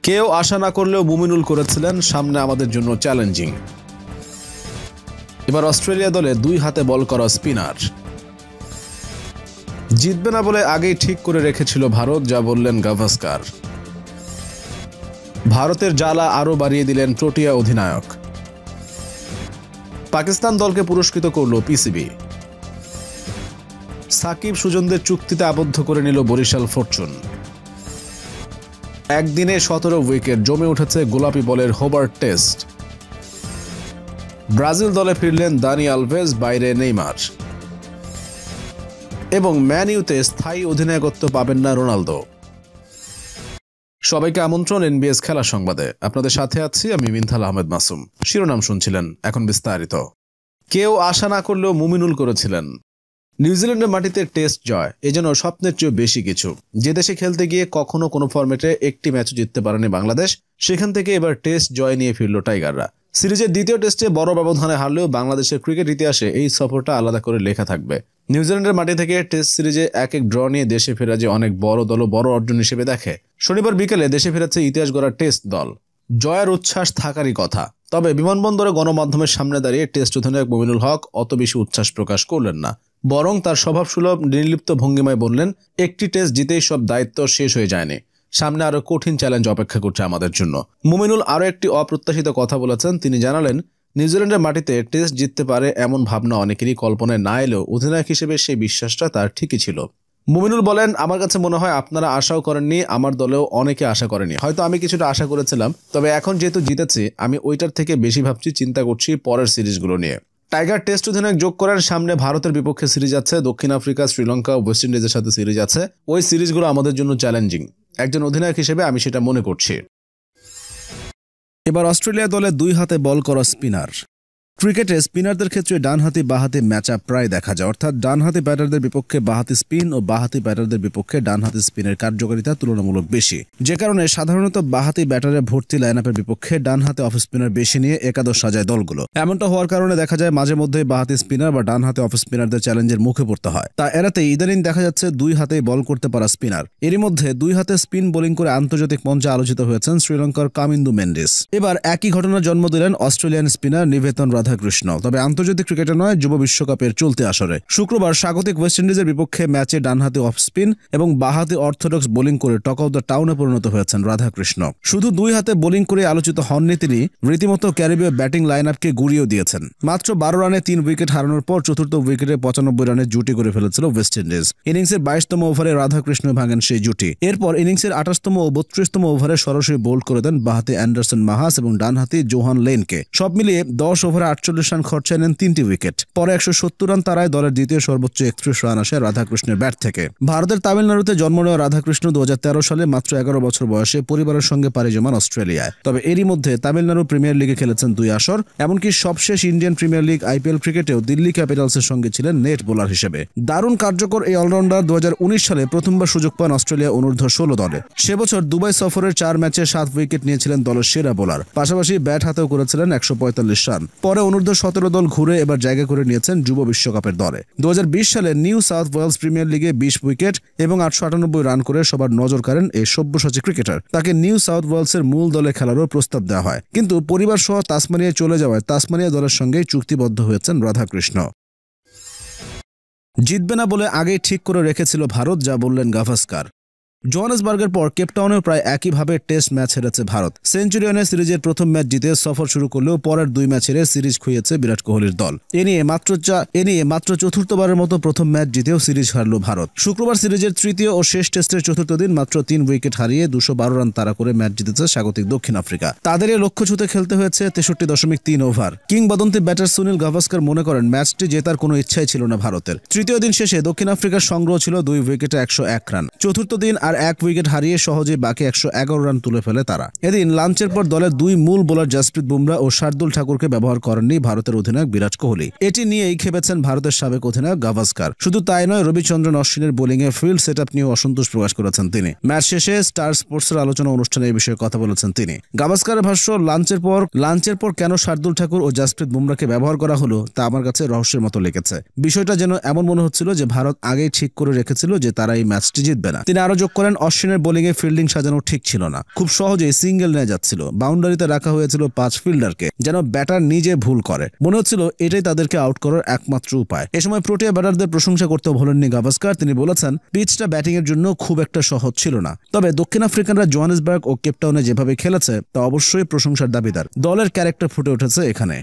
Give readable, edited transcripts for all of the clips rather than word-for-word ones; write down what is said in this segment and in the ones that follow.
কেউ আশা না করলেও মুমিনুল করেছিলেন সামনে আমাদের জন্য চ্যালেঞ্জিং। এবার অস্ট্রেলিয়া দলে দুই হাতে বল করা স্পিনার। জিতবে না বলে আগেই ঠিক করে রেখেছিল ভারত, যা বললেন গাভাস্কার। ভারতের জ্বালা আরও বাড়িয়ে দিলেন প্রোটিয়া অধিনায়ক। পাকিস্তান দলকে পুরস্কৃত করল পিসিবি। সাকিব সুজনদের চুক্তিতে আবদ্ধ করে নিল বরিশাল ফরচুন। একদিনে 17 উইকেট, জমে উঠেছে গোলাপি বলের হোবার্ট টেস্ট। ব্রাজিল দলে ফিরলেন দানি আলভেজ, বাইরে নেইমার। এবং ম্যান ইউতে স্থায়ী অধিনায়কত্ব পাবেন না রোনালদো। সবাইকে আমন্ত্রণ এনবিএস খেলা সংবাদে। আপনাদের সাথে আছি আমি মিনথাল আহমেদ মাসুম। শিরোনাম শুনছিলেন, এখন বিস্তারিত। কেউ আশা না করলেও মুমিনুল করেছিলেন। নিউজিল্যান্ডের মাটিতে টেস্ট জয় এ যেন স্বপ্নের চেয়েও বেশি কিছু। যে দেশে খেলতে গিয়ে কখনো কোনো ফরম্যাটে একটি ম্যাচও জিততে পারেনি বাংলাদেশ, সেখান থেকে এবার টেস্ট জয় নিয়ে ফিরল টাইগাররা। সিরিজের দ্বিতীয় টেস্টে বড় ব্যবধানে হারলেও বাংলাদেশের ক্রিকেট ইতিহাসে এই সফরটা আলাদা করে লেখা থাকবে। নিউজিল্যান্ডের মাটি থেকে টেস্ট সিরিজে এক ড্র নিয়ে দেশে ফেরা যে অনেক বড় দল ও বড় অর্জন হিসেবে দেখে। শনিবার বিকেলে দেশে ফেরাচ্ছে ইতিহাস গড়া টেস্ট দল। জয়ের উচ্ছ্বাস থাকারই কথা, তবে বিমানবন্দরে গণমাধ্যমের সামনে দাঁড়িয়ে টেস্ট অধিনায়ক মুমিনুল হক অত বেশি উচ্ছ্বাস প্রকাশ করলেন না। বরং তার স্বভাবসুলভ নির্লিপ্ত ভঙ্গিমায় বললেন, একটি টেস্ট জিতেই সব দায়িত্ব শেষ হয়ে যায়নি, সামনে আরো কঠিন চ্যালেঞ্জ অপেক্ষা করছে আমাদের জন্য। মুমিনুল আরও একটি অপ্রত্যাশিত কথা বলেছেন। তিনি জানালেন, নিউজিল্যান্ডের মাটিতে টেস্ট জিততে পারে এমন ভাবনা অনেকেরই কল্পনায় না এলেও অধিনায়ক হিসেবে সেই বিশ্বাসটা তার ঠিকই ছিল। মুমিনুল বলেন, আমার কাছে মনে হয় আপনারা আশাও করেননি, আমার দলেও অনেকে আশা করেনি। হয়তো আমি কিছুটা আশা করেছিলাম, তবে এখন যেহেতু জিতেছি আমি ওইটার থেকে বেশি ভাবছি, চিন্তা করছি পরের সিরিজগুলো নিয়ে। টাইগার টেস্ট অধিনায়ক যোগ করার সামনে ভারতের বিপক্ষে সিরিজ আছে, দক্ষিণ আফ্রিকা, শ্রীলঙ্কা, ওয়েস্ট ইন্ডিজের সাথে সিরিজ আছে। ওই সিরিজগুলো আমাদের জন্য চ্যালেঞ্জিং। একজন অধিনায়ক হিসেবে আমি সেটা মনে করছি। এবার অস্ট্রেলিয়া দলে দুই হাতে বল করা স্পিনার। ক্রিকেটে স্পিনারদের ক্ষেত্রে ডানহাতি বাহাতি ম্যাচআপ প্রায় দেখা যায়, অর্থাৎ ডানহাতি ব্যাটারদের বিপক্ষে বাহাতি স্পিন ও বাহাতি ব্যাটারদের বিপক্ষে ডানহাতি স্পিনের কার্যকারিতা তুলনামূলক বেশি। যে কারণে সাধারণত বাহাতি ব্যাটারে ভর্তি লাইনআপের বিপক্ষে ডানহাতে অফ স্পিনার বেশি নিয়ে একাদশ সাজায় দলগুলো। এমনটা হওয়ার কারণে দেখা যায় মাঝে মধ্যে বাহাতি স্পিনার বা ডানহাতে অফ স্পিনারদের চ্যালেঞ্জের মুখে পড়তে হয়। তা এড়াতে ইদানিং দেখা যাচ্ছে দুই হাতেই বল করতে পারা স্পিনার। এরই মধ্যে দুই হাতে স্পিন বোলিং করে আন্তর্জাতিক মঞ্চে আলোচিত হয়েছেন শ্রীলঙ্কার কামিন্দু মেন্ডিস। এবার একই ঘটনার জন্ম দিলেন অস্ট্রেলিয়ান স্পিনার নিভেতন রাধাকৃষ্ণ, তবে আন্তর্জাতিক ক্রিকেটে নয়, যুব বিশ্বকাপের চলতি আসরে। শুক্রবার স্বাগতিক ওয়েস্ট ইন্ডিজের বিপক্ষে ম্যাচে ডানহাতে অফ স্পিন এবং বাহাতে অর্থোডক্স বোলিং করে টক অফ দ্য টাউনে পরিণত হয়েছেন রাধাকৃষ্ণ। শুধু দুই হাতে বোলিং করে আলোচিত হননি তিনি, রীতিমতো ক্যারিবীয় ব্যাটিং লাইন আপকে গুড়িয়েও দিয়েছেন। মাত্র 12 রানে 3 উইকেট হারানোর পর চতুর্থ উইকেটে 95 রানের জুটি করে ফেলেছিল ওয়েস্ট ইন্ডিজ। ইনিংসের 22তম ওভারে রাধাকৃষ্ণ ভাঙেন সেই জুটি। এরপর ইনিংসের 28তম ও 32তম ওভারে সরাসরি বোল্ড করে দেন বাহাতে অ্যান্ডারসন মাহাস এবং ডানহাতি জোহান লেনকে। সব মিলিয়ে 10 ওভারে 48 রান খরচায় নেন 3টি উইকেট। পরে 170 রান তারায় দলের দ্বিতীয় সর্বোচ্চ 31 রান আসে রাধাকৃষ্ণের ব্যাট থেকে। ভারতের তামিলনাড়ুতে জন্ম নেওয়া রাধাকৃষ্ণ 2013 সালে মাত্র 11 বছর বয়সে পরিবারের সঙ্গে পাড়ি জমান অস্ট্রেলিয়ায়। তবে এরই মধ্যে তামিলনাড়ু প্রিমিয়ার লিগে খেলেছেন 2 আসর। এমনকি সবশেষ ইন্ডিয়ান প্রিমিয়ার লিগ আইপিএল ক্রিকেটেও দিল্লি ক্যাপিটালসের সঙ্গে ছিলেন নেট বোলার হিসেবে। দারুণ কার্যকর এই অলরাউন্ডার 2019 সালে প্রথমবার সুযোগ পান অস্ট্রেলিয়া অনূর্ধ্ব 16 দলে। সে বছর দুবাই সফরের 4 ম্যাচে 7 উইকেট নিয়েছিলেন দলের সেরা বোলার, পাশাপাশি ব্যাট হাতেও করেছিলেন 145 রান। পরে অনূর্ধ্ব 17 দল ঘুরে এবার জায়গা করে নিয়েছেন যুব বিশ্বকাপের দলে। 2020 সালে নিউ সাউথ ওয়েলস প্রিমিয়ার লিগে 20 উইকেট এবং 898 রান করে সবার নজর কাড়েন এই সব্যসাচী ক্রিকেটার। তাকে নিউ সাউথ ওয়েলসের মূল দলে খেলারও প্রস্তাব দেওয়া হয়, কিন্তু পরিবার সহ তাসমানিয়ায় চলে যাওয়ায় তাসমানিয়া দলের সঙ্গেই চুক্তিবদ্ধ হয়েছেন রাধাকৃষ্ণ। জিতবে না বলে আগেই ঠিক করে রেখেছিল ভারত, যা বললেন গাভাস্কার। জোহানেসবার্গের পর কেপটাউনেও প্রায় একইভাবে টেস্ট ম্যাচ হেরেছে ভারত। সেঞ্চুরিয়নে সিরিজের প্রথম ম্যাচ জিতে সফর শুরু করলেও পরের 2 ম্যাচ হেরে সিরিজ খুইয়েছে বিরাট কোহলির দল। এ নিয়ে মাত্র চতুর্থবারের মতো প্রথম ম্যাচ জিতেও সিরিজ হারল ভারত। শুক্রবার সিরিজের তৃতীয় ও শেষ টেস্টের চতুর্থ দিন মাত্র 3 উইকেট হারিয়ে 212 রান তাড়া করে ম্যাচ জিতেছে স্বাগতিক দক্ষিণ আফ্রিকা। তাদের এই লক্ষ্য ছুঁতে খেলতে হয়েছে 63.3 ওভার। কিংবদন্তি ব্যাটার সুনীল গাভাস্কার মনে করেন ম্যাচটি জেতার কোনো ইচ্ছাই ছিল না ভারতের। তৃতীয় দিন শেষে দক্ষিণ আফ্রিকার সংগ্রহ ছিল 2 উইকেটে 101 রান। চতুর্থ দিন আর 1 উইকেট হারিয়ে সহজে বাকি 111 রান তুলে ফেলে তারা। এদিন লাঞ্চের পর দলের 2 মূল বোলার জাসপ্রীত বুমরা ও শার্দুল ঠাকুরকে ব্যবহার করেননি ভারতের অধিনায়ক বিরাট কোহলি। এটি নিয়েই খেপেছেন ভারতের সাবেক অধিনায়ক গাভাস্কার। শুধু তাই নয়, রবিচন্দ্রন অশ্বিনের বোলিংয়ে ফিল্ড সেটআপ নিয়েও অসন্তোষ প্রকাশ করেছেন তিনি। ম্যাচ শেষে স্টার স্পোর্টসের আলোচনা অনুষ্ঠানে এই বিষয়ে কথা বলেছেন তিনি। গাভাস্কারের ভাষ্য, লাঞ্চের পর কেন শার্দুল ঠাকুর ও জাসপ্রীত বুমরাকে ব্যবহার করা হলো তা আমার কাছে রহস্যের মতো লেগেছে। বিষয়টা যেন এমন মনে হচ্ছিল যে ভারত আগেই ঠিক করে রেখেছিল যে তারা এই ম্যাচটি জিতবে না। তিনি আরো যোগ করেন, করেন অশ্বিনের বোলিংয়ে ফিল্ডিং সাজানো ঠিক ছিল না, খুব সহজেই সিঙ্গেল নেওয়া যাচ্ছিল, বাউন্ডারিতে রাখা হয়েছিল 5 ফিল্ডারকে, যেন ব্যাটার নিজে ভুল করে, মনে হচ্ছিল এটাই তাদেরকে আউট করার একমাত্র উপায়। এ সময় প্রোটিয়া ব্যাটারদের প্রশংসা করতেও ভোলেননি গাভাস্কার। তিনি বলেছেন পিচটা ব্যাটিং এর জন্য খুব একটা সহজ ছিল না, তবে দক্ষিণ আফ্রিকানরা জোহানেসবার্গ ও কেপটাউনে যেভাবে খেলেছে তা অবশ্যই প্রশংসার দাবিদার। দলের ক্যারেক্টার ফুটে উঠেছে এখানে।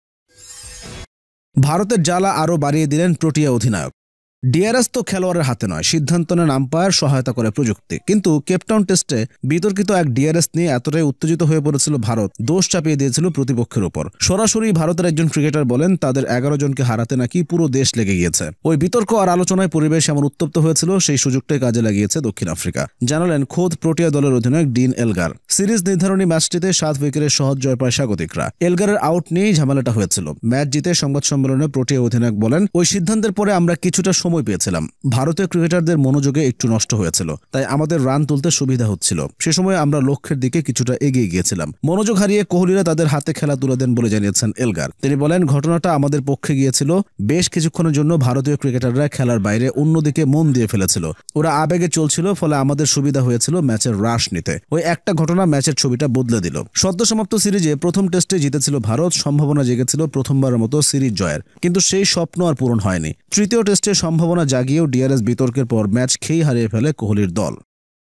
ভারতের জ্বালা আরও বাড়িয়ে দিলেন প্রোটিয়া অধিনায়ক। ডিআরএস তো খেলোয়াড়ের হাতে নয়, সিদ্ধান্ত নেন আম্পায়ার, সহায়তা করে প্রযুক্তি। কিন্তু কেপটাউন টেস্টে বিতর্কিত এক ডিআরএস নিয়ে এতটাই উত্তেজিত হয়ে পড়েছিল ভারত, দোষ চাপিয়ে দিয়েছিল প্রতিপক্ষের উপর। সরাসরি ভারতের একজন ক্রিকেটার বলেন তাদের 11 জনকে হারাতে নাকি পুরো দেশ লেগে গিয়েছে। ওই বিতর্ক আর আলোচনায় পরিবেশ এমন উত্তপ্ত হয়েছিল, সেই সুযোগটাই কাজে লাগিয়েছে দক্ষিণ আফ্রিকা, জানালেন খোদ প্রোটিয়া দলের অধিনায়ক ডিন এলগার। সিরিজ নির্ধারণী ম্যাচটিতে 7 উইকেটের সহজ জয় পায় স্বাগতিকরা। এলগারের আউট নিয়েই ঝামেলাটা হয়েছিল। ম্যাচ জিতে সংবাদ সম্মেলনে প্রোটিয়া অধিনায়ক বলেন ওই সিদ্ধান্তের পরে আমরা কিছুটা সময় পেয়েছিলাম, ভারতীয় ক্রিকেটারদের মনোযোগে একটু নষ্ট হয়েছিল, তাই আমাদের রান তুলতে সুবিধা হচ্ছিল। সে সময় আমরা লক্ষ্যের দিকে কিছুটা এগিয়ে গিয়েছিলাম। মনোযোগ হারিয়ে কোহলিরা তাদের হাতে খেলা তুলে দেন বলে জানিয়েছেন এলগার। তিনি বলেন ঘটনাটা আমাদের পক্ষে গিয়েছিল, বেশ কিছুক্ষণের জন্য ভারতীয় ক্রিকেটাররা খেলার বাইরে অন্যদিকে মন দিয়ে ফেলেছিল, ওরা আবেগে চলছিল, ফলে আমাদের সুবিধা হয়েছিল ম্যাচের রাশ নিতে। ওই একটা ঘটনা ম্যাচের ছবিটা বদলে দিল। সদ্য সমাপ্ত সিরিজে প্রথম টেস্টে জিতেছিল ভারত, সম্ভাবনা জেগেছিল প্রথমবারের মতো সিরিজ জয়ের, কিন্তু সেই স্বপ্ন আর পূরণ হয়নি। তৃতীয় টেস্টে সম্ভাবনা জাগিয়েও ডিআরএস বিতর্কের পর ম্যাচ খেয়েই হারিয়ে ফেলে কোহলির দল।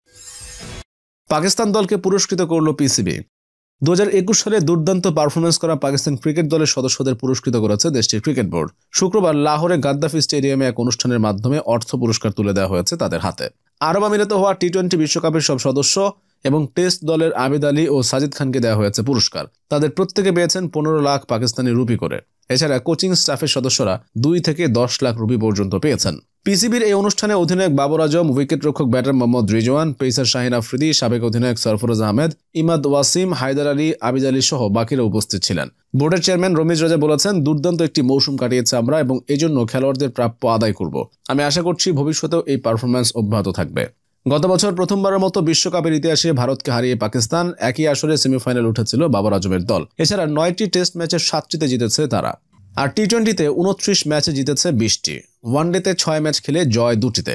পাকিস্তান দলকে পুরস্কৃত করল পিসিবি। 2021 সালে দুর্দান্ত পারফরমেন্স করা পাকিস্তান ক্রিকেট দলের সদস্যদের পুরস্কৃত করেছে দেশটির ক্রিকেট বোর্ড। শুক্রবার লাহোরে গাদ্দাফি স্টেডিয়ামে এক অনুষ্ঠানের মাধ্যমে অর্থ পুরস্কার তুলে দেওয়া হয়েছে তাদের হাতে। আরব আমিরাতে হওয়া টি-20 বিশ্বকাপের সব সদস্য এবং টেস্ট দলের আবিদ আলী ও সাজিদ খানকে দেওয়া হয়েছে পুরস্কার। তাদের প্রত্যেকে পেয়েছেন 15 লাখ পাকিস্তানি রুপি করে। এছাড়া কোচিং স্টাফের সদস্যরা 2 থেকে 10 লাখ রুপি পর্যন্ত পেয়েছেন। পিসিবির এই অনুষ্ঠানে অধিনায়ক বাবর আজম, উইকেট রক্ষক ব্যাটার মোহাম্মদ রিজওয়ান, পেসার শাহিন আফ্রিদি, সাবেক অধিনায়ক সরফরাজ আহমেদ, ইমাদ ওয়াসিম, হায়দার আলী, আবিদ আলী সহ বাকিরা উপস্থিত ছিলেন। বোর্ডের চেয়ারম্যান রমিজ রাজা বলেছেন দুর্দান্ত একটি মৌসুম কাটিয়েছে আমরা এবং এজন্য খেলোয়াড়দের প্রাপ্য আদায় করব। আমি আশা করছি ভবিষ্যতেও এই পারফরম্যান্স অব্যাহত থাকবে। গত বছর প্রথমবারের মতো বিশ্বকাপের ইতিহাসে ভারতকে হারিয়ে পাকিস্তান একই আসরে সেমিফাইনাল উঠেছিল বাবর আজমের দল। এছাড়া 9টি টেস্ট ম্যাচের 7টিতে জিতেছে তারা, আর টি-20তে 29 ম্যাচে জিতেছে 20টি। ওয়ানডেতে 6 ম্যাচ খেলে জয় 2টিতে।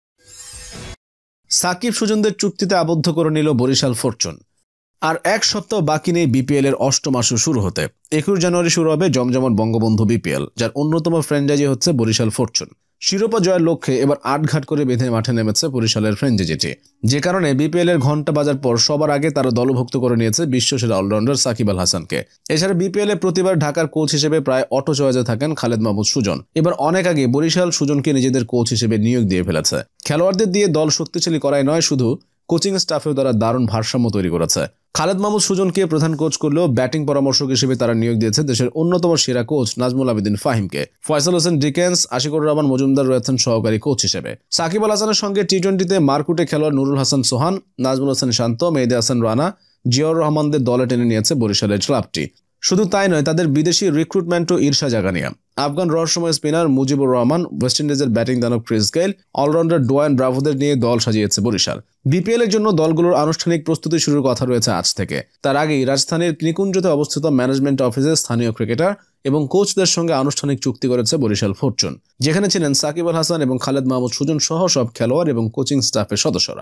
সাকিব সুজনদের চুক্তিতে আবদ্ধ করে নিল বরিশাল ফরচুন। আর এক সপ্তাহ বাকি নেই বিপিএল এর 8ম আসর শুরু হতে। 21 জানুয়ারি শুরু হবে জমজমাট বঙ্গবন্ধু বিপিএল, যার অন্যতম ফ্র্যাঞ্চাইজি হচ্ছে বরিশাল ফরচুন। শিরোপা জয়ের লক্ষ্যে এবার 8 ঘাট করে বেঁধে মাঠে নেমেছে বরিশালের ফ্র্যাঞ্চাইজিটি, যে কারণে বিপিএল এর ঘন্টা বাজার পর সবার আগে তারা দলভুক্ত করে নিয়েছে বিশ্বসেরা অলরাউন্ডার সাকিব আল হাসানকে। এছাড়া বিপিএল এ প্রতিবার ঢাকার কোচ হিসেবে প্রায় অটো চয়েজে থাকেন খালেদ মাহমুদ সুজন। এবার অনেক আগে বরিশাল সুজনকে নিজেদের কোচ হিসেবে নিয়োগ দিয়ে ফেলেছে। খেলোয়াড়দের দিয়ে দল শক্তিশালী করাই নয়, শুধু কোচিং স্টাফেও তারা দারুণ ভারসাম্য তৈরি করেছে। খালেদ মাহমুদ সুজনকে প্রধান কোচ করলেও ব্যাটিং পরামর্শক হিসেবে তারা নিয়োগ দিয়েছে দেশের অন্যতম সেরা কোচ নাজমুল আবেদিন ফাহিমকে। ফয়সাল হোসেন ডিকেন্স, আশিকুর রহমান মজুমদার রয়েছেন সহকারী কোচ হিসেবে। সাকিব আল হাসানের সঙ্গে টি-20তে মারকুটে খেলোয়াড় নুরুল হাসান সোহান, নাজমুল হোসেন শান্ত, মেহেদী হাসান রানা, জিয়াউর রহমানদের দলে টেনে নিয়েছে বরিশালের ক্লাবটি। শুধু তাই নয়, তাদের বিদেশি রিক্রুটমেন্টও ঈর্ষা জাগানিয়া। আফগান রহস্যময় স্পিনার মুজিবুর রহমান, ওয়েস্ট ইন্ডিজের ব্যাটিং দানব ক্রিস গেইল, অলরাউন্ডার ডোয়ান ব্রাভোদের নিয়ে দল সাজিয়েছে বরিশাল। বিপিএল এর জন্য দলগুলোর আনুষ্ঠানিক প্রস্তুতি শুরুর কথা রয়েছে আজ থেকে। তার আগেই রাজধানীর নিকুঞ্জতে অবস্থিত ম্যানেজমেন্ট অফিসে স্থানীয় ক্রিকেটার এবং কোচদের সঙ্গে আনুষ্ঠানিক চুক্তি করেছে বরিশাল ফরচুন, যেখানে ছিলেন সাকিব আল হাসান এবং খালেদ মাহমুদ সুজন সহ সব খেলোয়াড় এবং কোচিং স্টাফের সদস্যরা।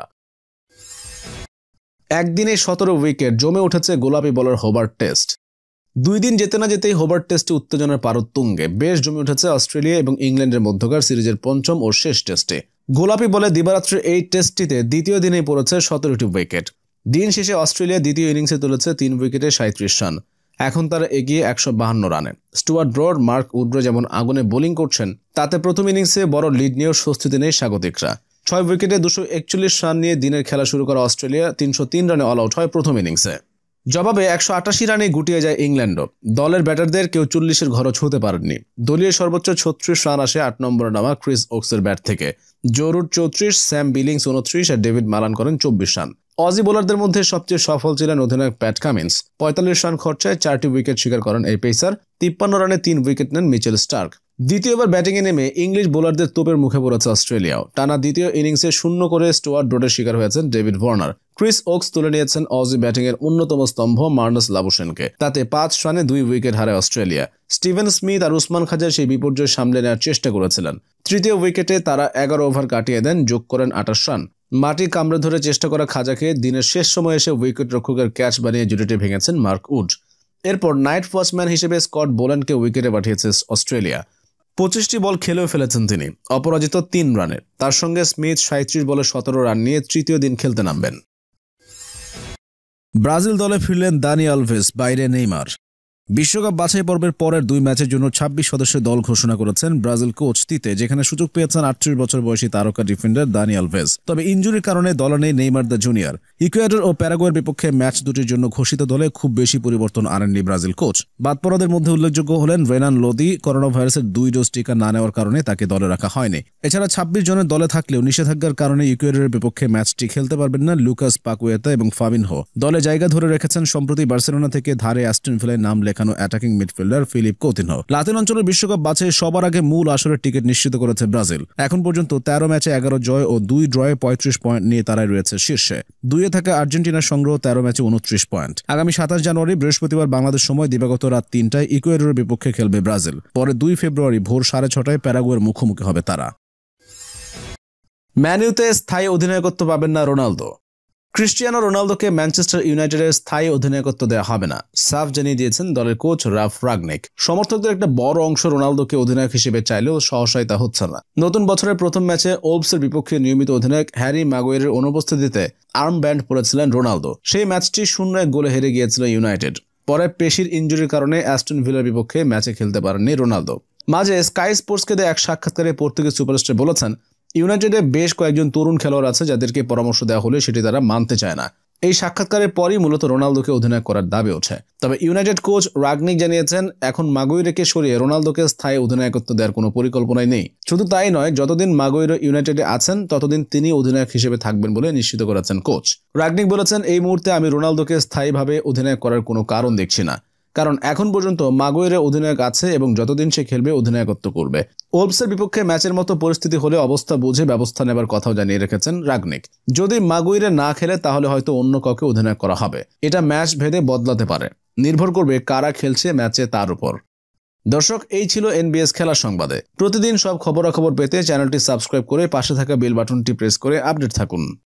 একদিনে 17 উইকেট, জমে উঠেছে গোলাপি বলার হোবার্ট টেস্ট। 2 দিন যেতে না যেতেই হোবার্ট টেস্টে উত্তেজনার পারদ তুঙ্গে। বেশ জমে উঠেছে অস্ট্রেলিয়া এবং ইংল্যান্ডের মধ্যকার সিরিজের 5ম ও শেষ টেস্টে। গোলাপি বলে দিবারাত্রির এই টেস্টটিতে দ্বিতীয় দিনেই পড়েছে 17টি উইকেট। দিন শেষে অস্ট্রেলিয়া দ্বিতীয় ইনিংসে তুলেছে 3 উইকেটে 37 রান। এখন তারা এগিয়ে 152 রানে। স্টুয়ার্ট ব্রড, মার্ক উড্রো যেমন আগুনে বোলিং করছেন, তাতে প্রথম ইনিংসে বড় লিড নিয়েও স্বস্তিতে নেই স্বাগতিকরা। 6 উইকেটে 241 রান নিয়ে দিনের খেলা শুরু করা অস্ট্রেলিয়া 303 রানে অল আউট হয় প্রথম ইনিংসে। জবাবে 188 রানে গুটিয়ে যায় ইংল্যান্ডও। দলের ব্যাটারদের কেউ 40-এর ঘরও ছুঁতে পারেননি। দলীয় সর্বোচ্চ 36 রান আসে 8 নম্বরে নামা ক্রিস ওকসের ব্যাট থেকে। জো রুট 34, স্যাম বিলিংস 29 আর ডেভিড মালান করেন 24 রান। অজি বোলারদের মধ্যে সবচেয়ে সফল ছিলেন অধিনায়ক প্যাট কামিন্স। 45 রান খরচায় 4টি উইকেট শিকার করেন এই পেসার। 53 রানে 3 উইকেট নেন মিচেল স্টার্ক। দ্বিতীয়বার ব্যাটিংয়ে নেমে ইংলিশ বোলারদের তোপের মুখে পড়েছে অস্ট্রেলিয়াও। টানা দ্বিতীয় ইনিংসে 0 করে স্টুয়ার্ট ব্রডের শিকার হয়েছেন ডেভিড ওয়ার্নার। ক্রিস ওকস তুলে নিয়েছেন অজি ব্যাটিংয়ের অন্যতম স্তম্ভ মার্নাস লাবুশেনকে। তাতে 5 রানে 2 উইকেট হারায় অস্ট্রেলিয়া। স্টিভেন স্মিথ আর উসমান খাজা সেই বিপর্যয় সামলে নেওয়ার চেষ্টা করেছিলেন। তৃতীয় উইকেটে তারা 11 ওভার কাটিয়ে দেন, যোগ করেন 28 রান। মাটি কামড়ে ধরে চেষ্টা করা খাজাকে দিনের শেষ সময়ে এসে উইকেট রক্ষকের ক্যাচ বানিয়ে জুটিটি ভেঙেছেন মার্ক উড। এরপর নাইট ওয়াচম্যান হিসেবে স্কট বোল্যান্ডকে উইকেটে পাঠিয়েছে অস্ট্রেলিয়া। 25টি বল খেলেও ফেলেছেন তিনি, অপরাজিত 3 রানে। তার সঙ্গে স্মিথ 37 বলে 17 রান নিয়ে তৃতীয় দিন খেলতে নামবেন। ব্রাজিল দলে ফিরলেন দানি আলভেজ, বাইরে নেইমার। বিশ্বকাপ বাছাই পর্বের পরের 2 ম্যাচের জন্য 26 সদস্যের দল ঘোষণা করেছেন ব্রাজিল কোচ তিতে, যেখানে সুযোগ পেয়েছেন 38 বছর বয়সী তারকা ডিফেন্ডার দানি আলভেজ। তবে ইনজুরির কারণে দলে নেই নেইমার দ্য জুনিয়র। ইকুয়েডর ও প্যারাগুয়ের বিপক্ষে ম্যাচ দুটির জন্য ঘোষিত দলে খুব বেশি পরিবর্তন আনেননি ব্রাজিল কোচ। বাদ পড়াদের মধ্যে উল্লেখযোগ্য হলেন রেনান লোদি। করোনা ভাইরাসের 2 ডোজ টিকা না নেওয়ার কারণে তাকে দলে রাখা হয়নি। এছাড়া 26 জনের দলে থাকলেও নিষেধাজ্ঞার কারণে ইকুয়েডরের বিপক্ষে ম্যাচটি খেলতে পারবেন না লুকাস পাকুয়েতা এবং ফাবিনহো। দলে জায়গা ধরে রেখেছেন সম্প্রতি বার্সেলোনা থেকে ধারে অ্যাস্টন ভিলায় নাম লেখানো attacking midfielder Philippe Coutinho. Latin অঞ্চলের বিশ্বকাপ বাছাই সবার আগে মূল আসরের টিকিট নিশ্চিত করেছে ব্রাজিল। এখন পর্যন্ত 13 ম্যাচে 11 জয় ও 2 ড্রয়ে 35 পয়েন্ট নিয়ে তারাই রয়েছে শীর্ষে। 2-এ থাকা আর্জেন্টিনার সংগ্রহ 13 ম্যাচে 29 পয়েন্ট। আগামী 27 জানুয়ারি বৃহস্পতিবার বাংলাদেশ সময় দিবাগত রাত 3টায় ইকুয়েডরের বিপক্ষে খেলবে ব্রাজিল। পরে 2 ফেব্রুয়ারি ভোর 6:30টায় প্যারাগুয়ের মুখোমুখি হবে তারা। ম্যান ইউতে স্থায়ী অধিনায়কত্ব পাবেন না রোনালদো। ক্রিস্টিয়ানো রোনালদোকে ম্যানচেস্টার ইউনাইটেডের স্থায়ী অধিনায়কত্ব দেওয়া হবে না, সাফ জানিয়ে দিয়েছেন দলের কোচ রালফ রাগনিক। সমর্থকদের একটা বড় অংশ রোনালদোকে অধিনায়ক হিসেবে চাইলেও সহসাই তা হচ্ছে না। নতুন বছরের প্রথম ম্যাচে ওলভসের বিপক্ষে নিয়মিত অধিনায়ক হ্যারি ম্যাগুয়ারের অনুপস্থিতিতে আর্ম ব্যান্ড পরেছিলেন রোনালদো। সেই ম্যাচটি 0-1 গোলে হেরে গিয়েছিল ইউনাইটেড। পরে পেশির ইনজুরির কারণে অ্যাস্টন ভিলার বিপক্ষে ম্যাচে খেলতে পারেননি রোনালদো। মাঝে স্কাই স্পোর্টসকে দেয়া এক সাক্ষাৎকারে পর্তুগিজ সুপারস্টার বলেছেন, ইউনাইটেডে বেশ কয়েকজন তরুণ খেলোয়াড় আছে যাদেরকে পরামর্শ দেওয়া হলে সেটি তারা মানতে চায় না। এই সাক্ষাৎকারের পরই মূলত রোনালদোকে অধিনায়ক করার দাবি ওঠে। তবে ইউনাইটেড কোচ রাগনিক জানিয়েছেন, এখন মাগুইরেকে সরিয়ে রোনালদোকে স্থায়ী অধিনায়কত্ব দেওয়ার কোনো পরিকল্পনাই নেই। শুধু তাই নয়, যতদিন মাগুইরে ইউনাইটেডে আছেন ততদিন তিনি অধিনায়ক হিসেবে থাকবেন বলে নিশ্চিত করেছেন কোচ রাগনিক। বলেছেন, এই মুহূর্তে আমি রোনালদোকে স্থায়ীভাবে অধিনায়ক করার কোনো কারণ দেখছি না, কারণ এখন পর্যন্ত মাগুইরে অধিনায়ক আছে এবং যতদিন সে খেলবে অধিনায়কত্ব করবে। ওলভসের বিপক্ষে ম্যাচের মতো পরিস্থিতি হলে অবস্থা বুঝে ব্যবস্থা নেবার কথাও জানিয়ে রেখেছেন রাগনিক। যদি মাগুইরে না খেলে তাহলে হয়তো অন্য কাউকে অধিনায়ক করা হবে। এটা ম্যাচ ভেদে বদলাতে পারে, নির্ভর করবে কারা খেলছে ম্যাচে তার উপর। দর্শক, এই ছিল এনবিএস খেলার সংবাদে। প্রতিদিন সব খবরাখবর পেতে চ্যানেলটি সাবস্ক্রাইব করে পাশে থাকা বেল বাটনটি প্রেস করে আপডেট থাকুন।